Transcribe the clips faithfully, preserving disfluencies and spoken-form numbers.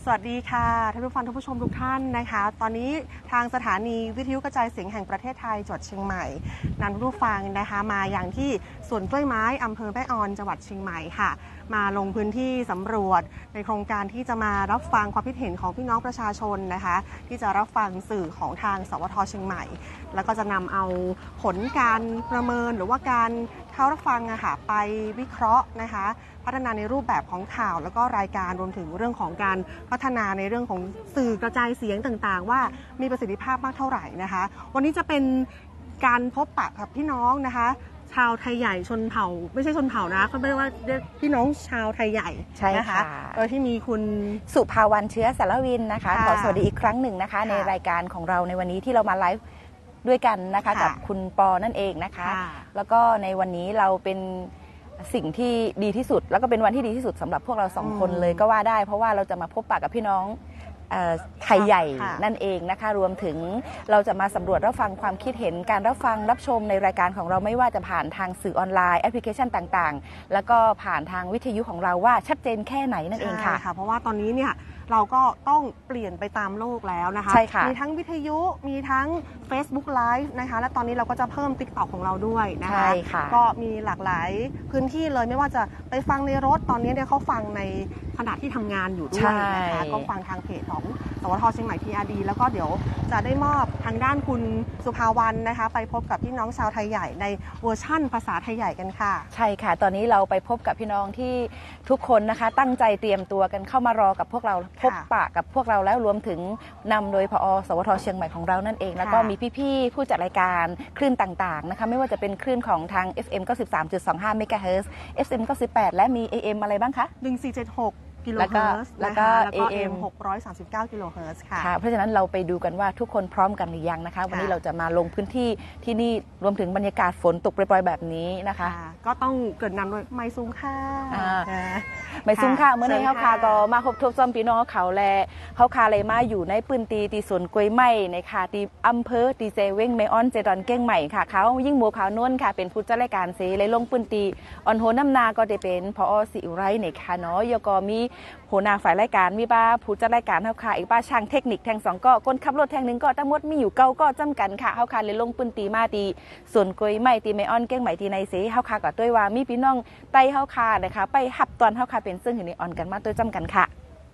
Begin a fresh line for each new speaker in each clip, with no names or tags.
สวัสดีค่ะท่านผู้ฟังท่านผู้ชมทุกท่านนะคะตอนนี้ทางสถานีวิทยุกระจายเสียงแห่งประเทศไทยจังหวัดเชียงใหม่นำผู้ฟังนะคะมาอย่างที่สวนกล้วยไม้อำเภอแม่ออนจังหวัดเชียงใหม่ค่ะมาลงพื้นที่สำรวจในโครงการที่จะมารับฟังความคิดเห็นของพี่น้องประชาชนนะคะที่จะรับฟังสื่อของทางสวทเชียงใหม่แล้วก็จะนำเอาผลการประเมินหรือว่าการเข้ารับฟังอะค่ะไปวิเคราะห์นะคะพัฒนาในรูปแบบของข่าวแล้วก็รายการรวมถึงเรื่องของการพัฒนาในเรื่องของสื่อกระจายเสียงต่างๆว่ามีประสิทธิภาพมากเท่าไหร่นะคะวันนี้จะเป็นการพบปะกับพี่น้องนะคะชาวไทยใหญ่ชนเผ่าไม่ใช่ชนเผ่านะเขาเรียกว่าพี่น้องชาวไทยใหญ่
ใช่ค่ะ
โดยที่มีคุณ
สุภาวรรณเชื้อสารวินนะคะขอสวัสดีอีกครั้งหนึ่งนะคะในรายการของเราในวันนี้ที่เรามาไลฟ์ด้วยกันนะคะกับคุณปอนั่นเองนะคะแล้วก็ในวันนี้เราเป็นสิ่งที่ดีที่สุดแล้วก็เป็นวันที่ดีที่สุดสำหรับพวกเราสองคนเลยก็ว่าได้เพราะว่าเราจะมาพบปะกับพี่น้องไทยใหญ่นั่นเองนะคะรวมถึงเราจะมาสำรวจรับฟังความคิดเห็นการรับฟังรับชมในรายการของเราไม่ว่าจะผ่านทางสื่อออนไลน์แอปพลิเคชันต่างๆแล้วก็ผ่านทางวิทยุของเราว่าชัดเจนแค่ไหนนั่นเองค่ะ
เพราะว่าตอนนี้เนี่ยเราก็ต้องเปลี่ยนไปตามโลกแล้วนะคะ
ใช่ค่ะ
มีทั้งวิทยุมีทั้ง Facebook Live นะคะและตอนนี้เราก็จะเพิ่ม TikTok ของเราด้วยนะคะ ก็มีหลากหลายพื้นที่เลยไม่ว่าจะไปฟังในรถตอนนี้เนี่ยเขาฟังในขณะที่ทำงานอยู่ด้วยนะคะก็ฟังทางเพจของสวทเชียงใหม่ พี อาร์ ดี แล้วก็เดี๋ยวจะได้มอบทางด้านคุณสุภาวรรณนะคะไปพบกับพี่น้องชาวไทยใหญ่ในเวอร์ชั่นภาษาไทยใหญ่กันค่ะ
ใช่ค่ะตอนนี้เราไปพบกับพี่น้องที่ทุกคนนะคะตั้งใจเตรียมตัวกันเข้ามารอกับพวกเราพบปะกับพวกเราแล้วรวมถึงนำโดยผอ.สวทเชียงใหม่ของเรานั่นเองแล้วก็มีพี่ๆผู้จัดรายการคลื่นต่างๆนะคะไม่ว่าจะเป็นคลื่นของทาง เอฟ เอ็ม เก้าสิบสามจุดสองห้า เมกะเฮิรตซ์ เอฟ เอ็ม เก้าสิบแปดและมี เอ เอ็ม อะไรบ้างคะ
หนึ่งสี่เจ็ดหกกิโลเฮิรตซ์
แล้วก็
เอ เอ็ม หกร้อยสามสิบเก้ากิโลเฮิรตซ์ค่ะ
เพราะฉะนั้นเราไปดูกันว่าทุกคนพร้อมกันหรือยังนะคะวันนี้เราจะมาลงพื้นที่ที่นี่รวมถึงบรรยากาศฝนตกปรอยๆแบบนี้นะคะ
ก็ต้องเกิดนำโดยไมซุงค่ะ
ไมซุงค่ะเมื่อในเขาคาก็มาพบทบซ้อมพี่น้องเขาแลเขาคาเลยมาอยู่ในปืนตีตีสวนกล้วยไม้ในค่ะตีอำเภอตีเจเว้งเมออนเจดอนเก้งใหม่ค่ะเขายิ่งโมขาวนวลค่ะเป็นผู้จัดรายการเสเลยลงปืนตีออนโหน้ำนาก็ได้เป็นพอสิอุไรในค่ะเนาะยก็มีหัวหน้าฝ่ายรายการมีป้าผู้จัดรายการเฮาค่ะอีกป้าช่างเทคนิคแทงสองก็คนขับรถแทงหนึ่งก็ทั้งหมดมีอยู่เก้าก็จำกันค่ะเฮาค่ะเลยลงปืนตีมาตีส่วนกล้วยไม้ตีเมออนเก้งใหม่ตีในเสเฮาค่ะก็ด้วยว่ามีพี่น้องไต้เฮาค่ะนะคะไปหับตอนเฮาค่ะเป็นซึ่งอยู่ในออนกันมาด้วยจำกันค่ะ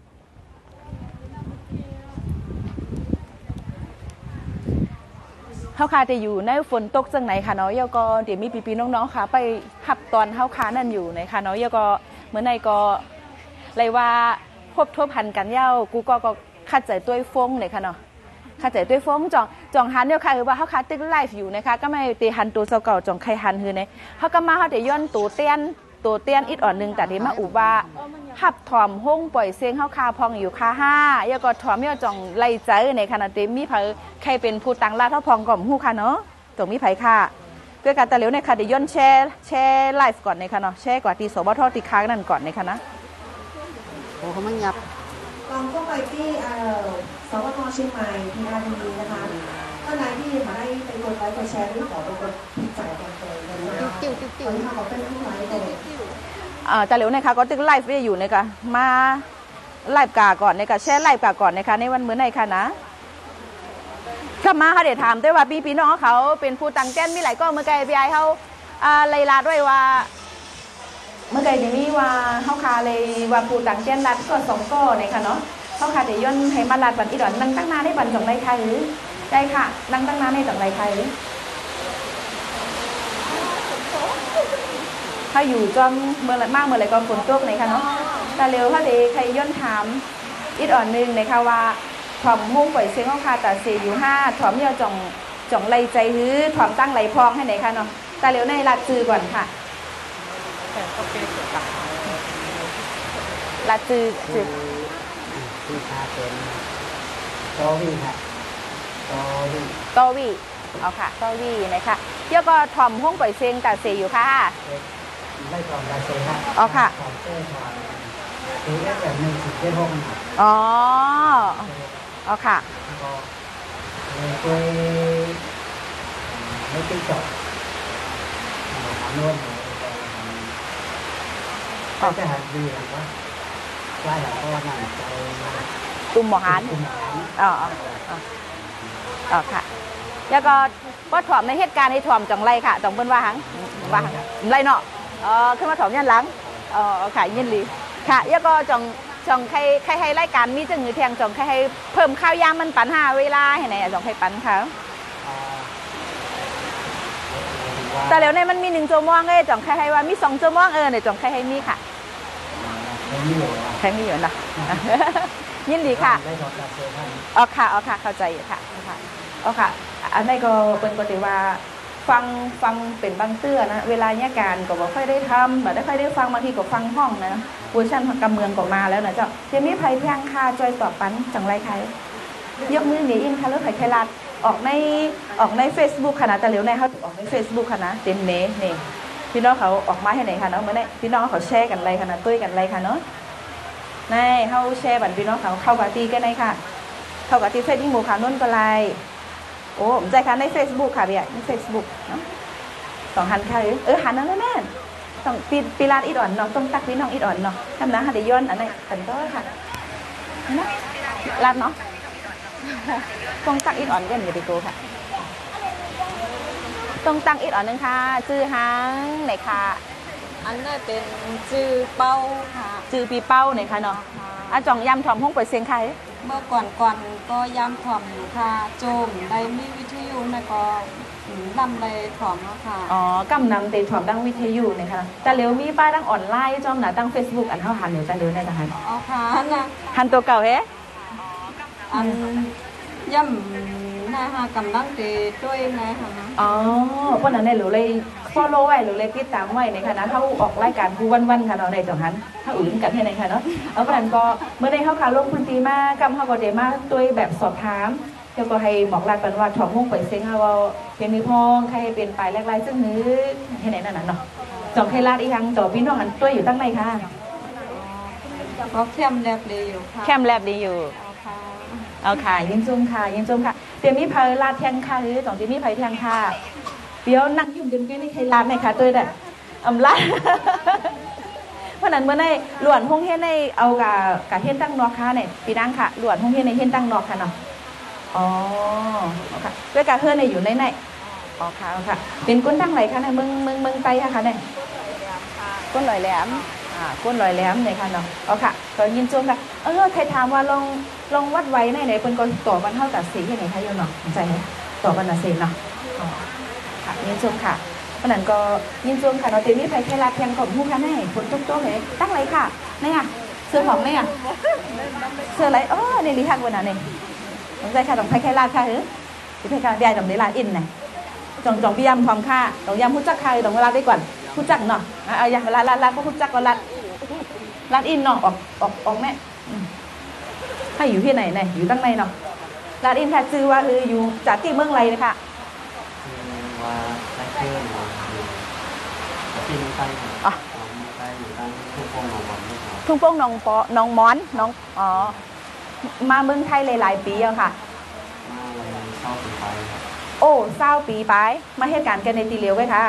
เฮาค่ะจะอยู่ในฝนตกจังไหนค่ะเนาะยก็เดี๋ยวมีพี่ๆน้องๆค่ะไปหับตอนเฮาค่ะนั่นอยู่ในค่ะเนาะยก็เมื่อในก็เลยว่าพบทบหันกันเย้ากูก็ก็ขัดใจด้วยฟงเลยค่ะเนาะขัดใจด้วยฟงจ่องจ่องหันเนี่ยค่ะคือว่าเฮาค่ะตึกไลฟ์อยู่นะคะก็ไม่ตีหันตัวเก่าจ่องใครหันคือในเฮาก็มาเฮาจะย้อนตัวเตี้ยนตัวเตี้ยนอีกอ่อนนึงแต่ที่มาอุบาหับถอมห้องปล่อยเสียงเฮาคาพองอยู่คาห้ายก็ถอมเยจ่องไล่ใจในขณะที่มีไผใครเป็นผู้ตังลาดเฮาพองก่อมฮู้ค่ะเนาะตรงมีไผค่ะเพื่อการตะเหลียวในค่ะเดี๋ยวย้อนแชร์แชร์ไลฟ์ก่อนในค่ะเนาะแชร์กว่าที่สบทติค้างนั่นก่อนในค่ะนะ
โอ้เขาไม่ยับ
ลองเข้าไปที่สวทเชียงใหม่ พี อาร์ ดี นะคะท่านใดที่มาได้ไปกดไลค์กดแชร์หรือขอไปกดติดใจกันเลยนะคะ
ติ้วติ้วติ้ว
ตอนนี้เขาเป็นผู้ไลค์เลย
แต่เหลียวในค่ะก็ตึกไลฟ์อยู่ในค่ะมาไลฟ์กาก่อนในค่ะแชร์ไลฟ์กาก่อนในค่ะในวันมื้อในค่ะนะก็มาเขาเดี๋ยวถามด้วยว่าพี่พี่น้องเขาเป็นผู้ตังแก้นมีหลายก็เมื่อไกลพี่ไอเขาเลยลาด้วยว่าเมื่อไกลจะมีว่าเขาคาเลยว่าผู้ตังแก้นรัดก็สองก้อในค่ะเนาะเขาคาเดี๋ยวย่นให้มาลัดบันอีดอนนั่งตั้งนานในบันจังไรค่ะหรือได้ค่ะนั่งตั้งนานในจังไรค่ะหรือถ้าอยู่จอมเมื่อไรมากเมื่อไรก็ฝนตกในค่ะเนาะแต่เร็วถ้าเดี๋ยวใครย่นถามอีดอ่อนนึงในค่ะว่าถอมมุ่งปล่อยเสียงเขาคาแต่เสียอยู่ห้าถอมเยาจ่องจ่องไรใจหรือถอมตั้งไรพองให้ไหนค่ะเนาะแต่เร็วในลัดจือก่อนค่ะลัดจือจือ
ที่พาเป็นโตวีค่ะโตวี
โตวีเอาค่ะโตวีนะคะเดี๋ยวก็ถอมห้องปล่อยเสียงแต่เสียอยู่ค่ะ
ไม่ถอมแต่เสียค่ะ
อ๋อค่ะ
ถอมเส้นถอมตีได้แบบหนึ่งสิบเจ็ดห้อง
อ๋อเอาค่ะ
เลยคุยไม่ติ้งจบหาโน่นเขาจะหาดีหรือว่าว่าแล้วก็นั่งใจ
ตุ่มหมอหัน
คุณหมอ
อ๋ออ๋ออ๋อค่ะแล้วก็ว่าถ่อมในเหตุการณ์ให้ถ่อมจังไรค่ะจังเปิ้นว่าหังว่าหังไรเนาะเออขึ้นมาถ่อมยันหลังอ๋อค่ะยินดีค่ะแล้วก็จังจังใครใครให้รายการมีจังหือแทงจังใครให้เพิ่มข้าวยามมันปันห้าเวลาให้ไหนจังให้ปันค่ะแต่แล้วในมันมีหนึ่งชั่วโมงเลยจังใครให้ว่ามีสองชั่วโมงเออเนี่ยจังใครให้มีค่ะใครมีอยู่นะยินดีค่ะอ๋อค่ะอ๋อค่ะเข้าใจอยู่ค่ะอ๋อค่ะอันนี้ก็เป็นปกติว่าฟังฟังเป็นบางเตื้อนะเวลาเนี่ยการก็บอกค่อยได้ทำแบบได้ค่อยได้ฟังบางทีก็ฟังห้องนะเวอร์ชันกำเมืองก็มาแล้วนะเจ้าเจมี่ไผ่แพงค่าจอยต่อปันจังไรใครยกมือหนีอินค่ะแล้วไผ่ไคลัดออกในออกใน Facebook ขนาดแต่เหลียวในเขาออกใน Facebook ขนาดเต็มเนนี่พี่น้องเขาออกมาให้ไหนคะเนาะเมื่อไหร่พี่น้องเขาแชร์กันไรขนาดตุ้ยกันไรค่ะเนาะในเขาแชร์บันพี่น้องเขาเข้าปาร์ตี้กันในค่ะเข้าปาร์ตี้เฟซบุ๊กหมู่ขานุ่นก็ไรโอ้ผมใจค่ะใน Facebook ค่ะพี่ใหญ่ใน Facebook เนาะสองหันค่ะเออหันนั่นแน่ต้องปีปีลาดอีดอ่อนเนาะต้องตักพี่น้องอีดอ่อนเนาะทำนะหันเดย้อนอันไหนขันก็ค่ะนะลาดเนาะต้องตักอีดอ่อนกันอย่าไปโกค่ะต้องตักอีดอ่อนนึงค่ะชื่อหังไหนค่ะ
อันนั้นเป็นจื้อเป้าค่ะ
จื้อปีเป้าไหนค่ะเนาะอาจ่องยำถ่อมห้องเปิดเสียงใคร
เมื่อก่อนก่อนก็ยำถ่อมอยู่ค่ะโจมได้มีวิทยุนะก็นำเลยถ่อมค่ะ
อ๋อกำนำเตะถ่อมดังวิทยุนะคะแต่เร็วมีป้ายดังออนไลน์จอมหนาดัง Facebook อันเท่าหันเดี๋ยวจะเร็วในทหาร
อ๋อค่ะนะ
หันตัวเก่าเฮ้
อันย่ำนะคะกำลังเตะด้วยนะคะ
อ๋อเพราะนั้นเนี่ยหนูเลย follow ไว้หนูเลยติดตามไว้ในคณะเขาออกรายการผู้วันๆค่ะเนาะในจังหันถ้าอื่นกันให้ในค่ะเนาะเอาเพราะนั้นก็เมื่อได้เข้าขาลงคุณตีมากำเขาก็เดมาด้วยแบบสอบถามแล้วก็ให้บอกรายปันว่าถ่อมห้องเปิดเซ็งเอาเป็นมีพองใครเป็นไปแรกๆซึ่งนึกให้ไหนนั่นน่ะเนาะจองใครลาดอีกครั้งต่อพี่น้องอันตัวอยู่ตั้งในค่ะ
ก็เข้มแลบดีอยู่ค่ะ
เข้มแลบดีอยู่เอาค่ะยินจมค่ะยินจมค่ะเตรียมมีไผ่ลาดแทงค่ะหรือสองเตรียมมีไผ่แทงค่ะเดี๋ยวนั่งยุ่งเดินไปในใครลาดในค่ะตัวเด็ดอำลาดเพราะนั้นเมื่อในหลวนห้องเฮียนในเอากับกับเฮียนตั้งนอกค่ะเนี่ยปีนั่งค่ะหลวนห้องเฮียนในเฮียนตั้งนอกค่ะเนาะอ๋อค่ะด้วยการเฮือนในอยู่ในในอ๋อค่ะค่ะเป็นก้นตั้งไหนคะในเมืองเมืองเมืองไตค่ะค่ะเนี่ยก้นลอยแหลมอ่าก้นลอยแหลมเนี่ยค่ะเนาะอ๋อค่ะก็ยินจมค่ะเออใครถามว่าลองลองวัดไว้ในไหนเป็นคนต่อบันเท่ากับสีที่ไหนคะโยนเนาะใจไหมต่อบันละเซนเนาะอ๋อค่ะยินจมค่ะเพราะนั้นก็ยินจมค่ะเราเต็มที่ไผ่แค่ลาเพียงของผู้ค่ะแน่ฝนตกๆเลยตั้งไรค่ะนี่อ่ะเสื้อหอมนี่อ่ะเสื้ออะไรอ๋อในลิฮักวันนั้นเองต้องใจค่ะต้องไผ่แค่ลาค่ะเฮ้ยไผ่แค่ใหญ่ต้องได้ลาอินไงจองจองพี่ยำทอมค่ะต้องยำผู้จักใครต้องเวลาได้ก่อนผู้จักเนาะเอาอย่างเวลาลาลาก็ผู้จักก็ลาลาอินเนาะออกออกออกแม่ให้อยู่ที่ไหนไหนอยู่ตั้งในเนาะลาอินค่ะชื่อว่าคืออยู่จากที่เมืองไรนะคะ
ว่าได้เพื่อนมาอยู่ที่เมืองไทยอ๋อไทยอยู่ตั้งทุ่งโป่งหนองบอน
ทุ่งโป่งหนองปอหนองมอนน้องอ๋อมาเมืองไทยหลายๆปีแล้วค่ะ
มาเลยเศร้าปีไป
โอ้เศร้าปีไปมาเหตุการณ์กันในตีเลียวไว้ค่ะ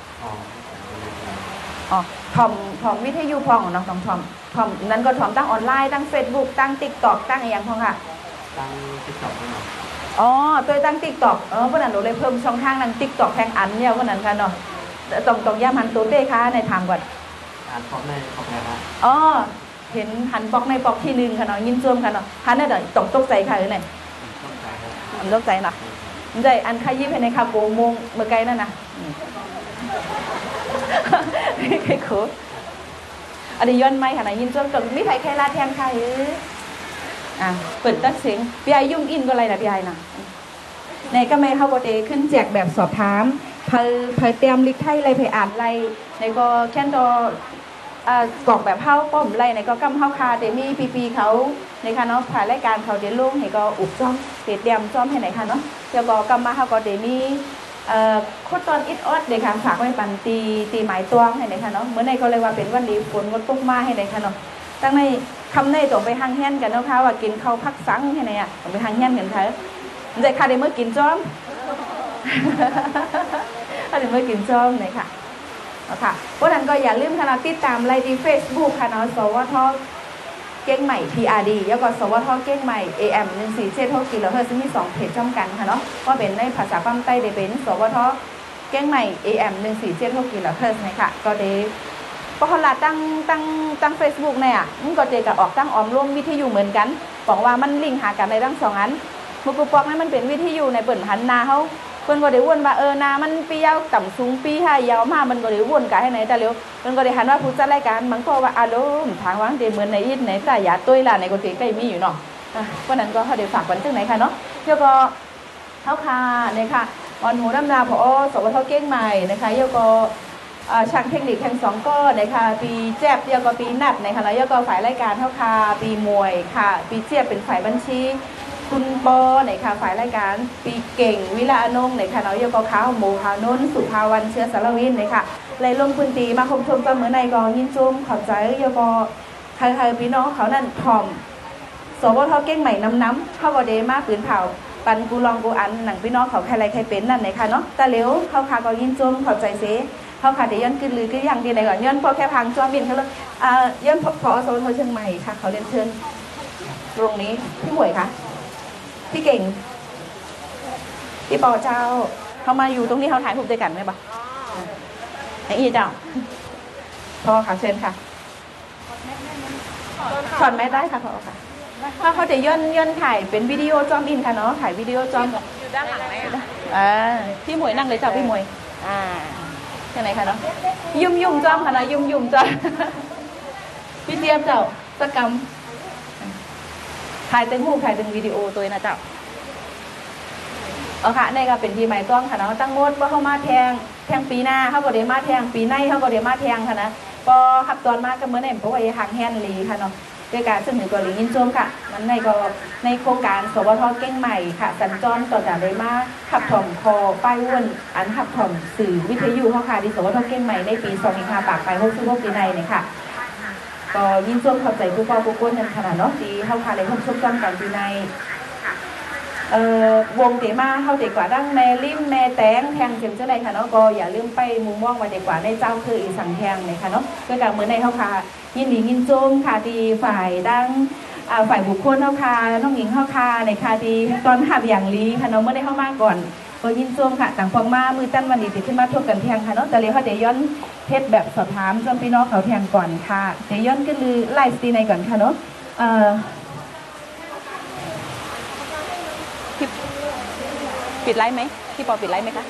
อ๋อทอมทอมวิทยุพองเนาะทอมทอมทอมนั้นก็ทอมตั้งออนไลน์ตั้งเฟซบุ๊กตั้งติ๊กต็อกตั้งอะไรอย่างพองค่ะ
ตั้งติ๊กต็อกด้วยเนาะ
อ๋อตัวตั้งติ๊กต็อกเออเพราะนั้นหนูเลยเพิ่มช่องทางนั้นติ๊กต็อกแพงอันเนี่ยเพราะนั้นค่ะเนาะต้องต้องย่ามันตัวเต้ค่ะในทางก่อน
หันปอกในปอกไหนคะ
อ๋อเห็นหันปอกในปอกที่หนึ่งค่ะเนาะยินจมค่ะเนาะหันได้เดี๋ยวตกตกใจค่ะหรือไงตกใจเนาะใจอันใครยิ้มให้ในคาโกมงเมื่อไกลนั่นนะใครโคอันนี้ย้อนไหมค่ะนะยินจมตกมีใครใครลาแทนใครอ่ะเปิดตั้งเสียงพี่ไอยุ่งอินก็อะไรนะพี่ไอนะในก็ไม่เข้าโปรเตขึ้นแจกแบบสอบถามเพอเพอเตรียมลิขไทยอะไรเพออ่านอะไรในก็แค่นดอกรอกแบบเข้าป้อมไรในก็กำเข้าคาเดมี่ปีปีเขาในค่ะเนาะผ่านรายการเขาเดี๋ยวลงให้ก็อุบจ้อมเตรียมจ้อมให้ไหนค่ะเนาะแล้วก็กำมาเขาก็เดมี่โคตรตอนอิดออดเด็กค่ะฝากไว้ปันตีตีหมายตวงให้ไหนค่ะเนาะเมื่อในก็เลยว่าเป็นวันดีฝนงดตกมาให้ไหนค่ะเนาะตั้งในคำในต้องไปหางแห้นกันเนาะค่ะว่ากินข้าวพักสังให้ไหนอ่ะต้องไปหางแห้นกันค่ะใจค่ะเดี๋ยวเมื่อกินจ้อมเดี๋ยวเมื่อกินจ้อมเลยค่ะค่ะเพราะนั้นก็อย่าลืมค่ะติดตามไลน์ที่ Facebook ค่ะเนาะสวทเก้งใหม่ พี อาร์ ดี แล้วก็สวทเก้งใหม่ เอ เอ็ม หนึ่งสี่เจ็ดหกกิโลเฮิรตซ์ซึ่งมีสองเพจจ้ำกันค่ะเนาะก็เป็นในภาษาปั๊มใต้ได้เป็นสวทเก้งใหม่ เอ เอ็ม หนึ่งสี่เจ็ดหกกิโลเฮิรตซ์นะคะก็ได้พอเขาลาตั้งตั้งตั้ง Facebook เนี่ยมันก็เจอกับออกตั้งออมร่วมวิทยุเหมือนกันบอกว่ามันลิงก์หากันในทั้งสองอันมุกุปอกนั้นมันเป็นวิทยุในเปิ่นหันนาเขาเพิ่นก็ได้วนว่าเออนามันปียาวต่ำสูงปีให้ยาวมามันก็ได้วนกันให้ไหนแต่เร็วเพิ่นก็ได้หันว่าผู้จัดรายการมันก็ว่าอารมณ์ทางวางเดเหมือนในอินในแต่ยาตุ้ยล่ะในก็สิใกล้มีอยู่เนาะเพราะนั้นก็เขาได้ฝากไว้จังไหนค่ะเนาะแล้วก็เฮาค่ะเนี่ยค่ะออนหูน้ำนาผอสวทเก้งใหม่นะคะแล้วก็ช่างเทคนิคแห่งสองก็นะคะปีแจ๊บแล้วก็ปีนัดนะคะแล้วก็ฝ่ายรายการเฮาค่ะปีมวยค่ะปีเจี๊ยบเป็นฝ่ายบัญชีคุณปอไหนค่ะฝ่ายรายการปีเก่งวิลาอนงไหนค่ะน้อยยกข้าวหมูขาวนุ่นสุภาวันเชื้อสารวินไหนค่ะเลยลงพื้นที่มาคมชมกันเหมือนในกองยินจุ่มขอบใจยกใครๆพี่น้องเขานั่นถ่อมสวทเก้งใหม่น้ำน้ำเข้าบอเดมาปืนเผาปันกูลองกูอันหนังพี่น้องเขาใครไรใครเป็นนั่นไหนค่ะเนาะแต่เร็วเขาคากองยินจุ่มขอบใจเสียเขาค่ะเดี๋ยวย้อนขึ้นลือขึ้นยังดีไหนก่อนย้อนพอแค่พังจอมบินเขาเลยย้อนพอสวทเชียงใหม่ค่ะเขาเรียนเชิญตรงนี้พี่หมวยค่ะพี่เก่งพี่ปอเจ้าเขามาอยู่ตรงนี้เขาถ่ายรูปด้วยกันไหมปะไอ้อีเจ้าพอค่ะเชิญค่ะถอดแมสได้ค่ะพอค่ะถ้าเขาจะย่นย่นถ่ายเป็นวิดีโอจอมอินค่ะเนาะถ่ายวิดีโอจอมอยู่ด้านหลังไหมอ่าพี่หมวยนั่งเลยเจ้าพี่หมวยอ่าที่ไหนคะเนาะยุ่มยุ่มจอมค่ะนะยุ่มยุ่มจอมพี่เจี๊ยบเจ้าสกรรมถ่ายเต็มหูถ่ายเต็มวิดีโอตัวนะเจ้าเอาค่ะนี่ก็เป็นทีใหม่ต้องค่ะเนาะตั้งงดว่าเข้ามาแทงแทงปีหน้าเขาก็เดี๋ยวมาแทงปีในเขาก็เดี๋ยวมาแทงค่ะนะพอขับตอนมาก็เหมือนในเพราะว่าหักแฮนลีค่ะเนาะด้วยการซึ่งหนึ่งตัวหลิงยินโจมค่ะมันในก็ในโครงการสวทเก้งใหม่ค่ะสัญจรต่อจากเลยมาขับถ่อมคอป้ายอ้วนอันขับถ่อมสื่อวิทยุเขาค่ะที่สวทเก้งใหม่ในปีสองพันห้าปากไปหกสิบหกปีในเนี่ยค่ะก็ยินโจมขอบใจผู้ปกครองนั่นขนาดเนาะดีเข้าค่ะเลยชมจำกันปีในเอ่อวงเตมาเข้าเด็กกว่าดั้งแม่ริมแม่แตงแทงเข็มเจ้าใดค่ะเนาะก็อย่าลืมไปมุมมองไว้เด็กกว่าในเจ้าคืออีสังแทงเลยค่ะเนาะด้วยการเหมือนในเข้าค่ะยินดียินโจมค่ะดีฝ่ายดั้งฝ่ายบุคคลเข้าค่ะน้องหญิงเข้าค่ะในค่ะดีตอนหับอย่างลีค่ะเนาะเมื่อได้เข้ามาก่อนก็ยินโจมค่ะต่างฟองมามือตั้นวันนี้ติดขึ้นมาทบกันแทงค่ะเนาะแต่เลี้ยวเขาเดี๋ยวย้อนเทศแบบสอบถามจนพี่น้องเขาแทงก่อนค่ะเดี๋ยวย้อนก็ลือไล่สตีในก่อนค่ะเนาะปิดไลฟ์ไหมพี่ปอปิดไลฟ์ไหมคะ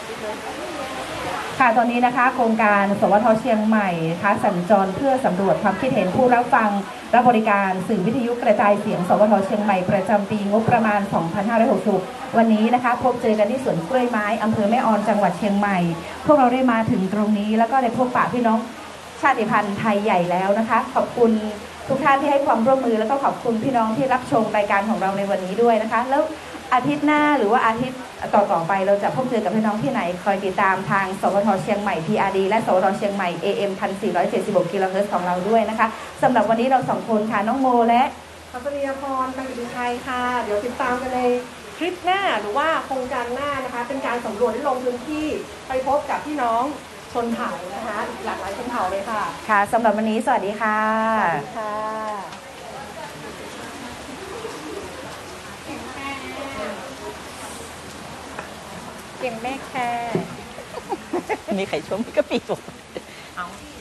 ค่ะตอนนี้นะคะโครงการสวทเชียงใหม่นะคะสัญจรเพื่อสำรวจความคิดเห็นผู้รับฟังและบริการสื่อวิทยุกระจายเสียงสวทเชียงใหม่ประจำปีงบประมาณสองพันห้าร้อยหกสิบวันนี้นะคะพบเจอกันที่สวนกล้วยไม้อำเภอแม่ออนจังหวัดเชียงใหม่พวกเราได้มาถึงตรงนี้แล้วก็ได้พบปะพี่น้องชาติพันธุ์ไทยใหญ่แล้วนะคะขอบคุณทุกท่านที่ให้ความร่วมมือแล้วก็ขอบคุณพี่น้องที่รับชมรายการของเราในวันนี้ด้วยนะคะแล้วอาทิตย์หน้าหรือว่าอาทิตย์ต่อๆไปเราจะพบเจอกับพี่น้องที่ไหนคอยติดตามทางสวทเชียงใหม่ พี อาร์ ดี และสวทเชียงใหม่ เอ เอ็ม หนึ่งพันสี่ร้อยเจ็ดสิบหกกิโลเฮิรตซ์ของเราด้วยนะคะสำหรับวันนี้เราสองคนค่ะน้องโมและ
พัชรีพรกังกิติชัยค่ะเดี๋ยวติดตามกันในคลิปหน้าหรือว่าโครงการหน้านะคะเป็นการสำรวจที่ลงพื้นที่ไปพบกับพี่น้องชนเผ่านะคะหลากหลายชนเผ่าเลยค่ะ
ค่ะสำหรับวันนี้สวัสดีค่ะ
สวัสดีค่ะ
เก่งแม่แค่มีใครชมก็ปีกเอา